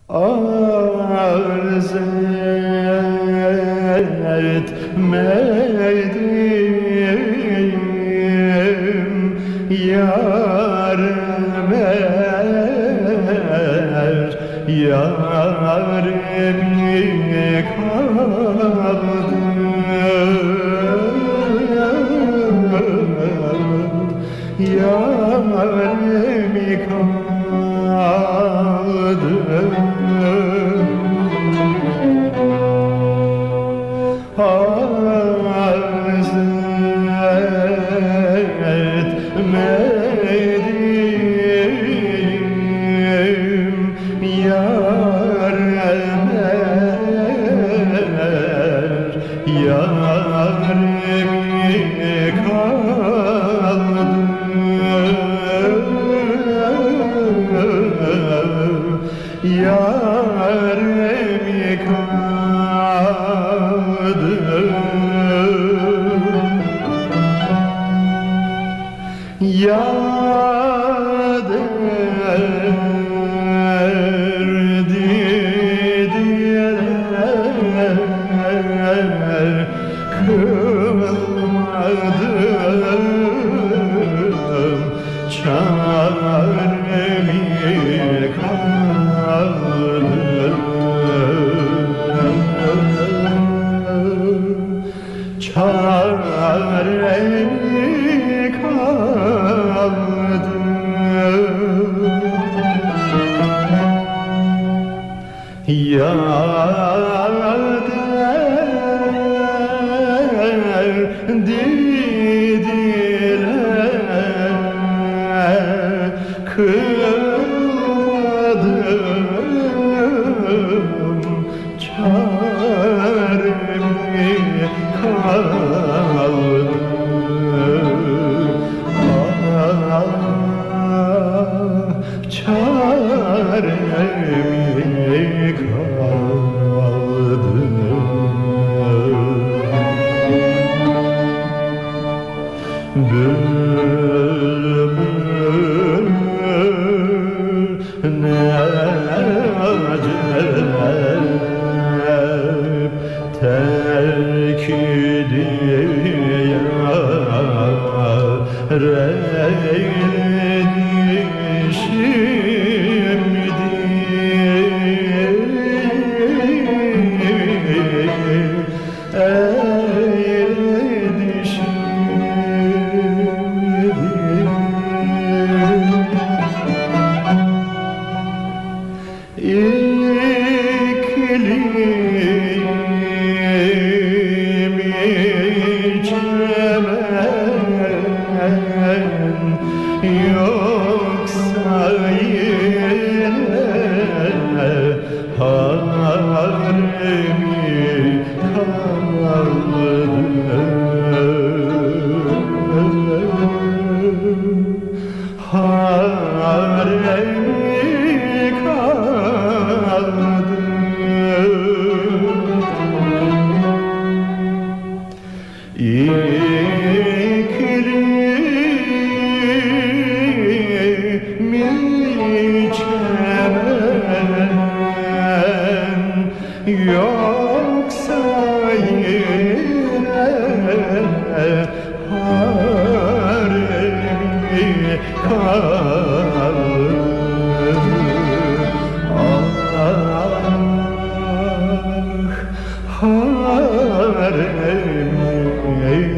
arz etmedim yarime yarimi kaldı yarimi kaldı arz etmedim yarime yarimi kaldı yarimi kaldı yad erdi diler kılmadım çaremi kaldı çaremi kaldı yad erdiler kılmadım çaremi kaldı çaremi kaldı bülbül ne acep terk eyledi şimdi eyledi şimdi İklim içemen yoksa yine haremi kaldı haremi kaldı İklim içemen yoksa yine haremi kaldı haremi